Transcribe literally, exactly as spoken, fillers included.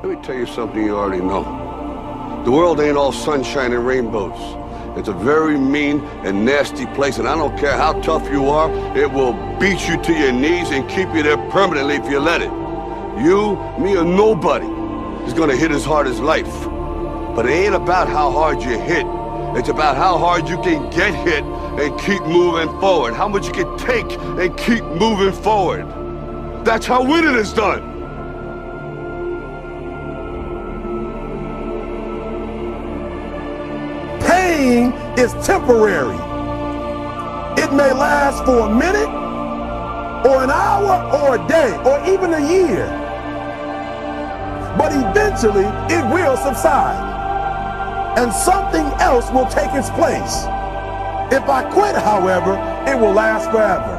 Let me tell you something you already know. The world ain't all sunshine and rainbows. It's a very mean and nasty place, and I don't care how tough you are, it will beat you to your knees and keep you there permanently if you let it. You, me, or nobody is gonna hit as hard as life. But it ain't about how hard you hit. It's about how hard you can get hit and keep moving forward. How much you can take and keep moving forward. That's how winning is done. Pain is temporary. It may last for a minute, or an hour, or a day, or even a year. But eventually, it will subside, and something else will take its place. If I quit, however, it will last forever.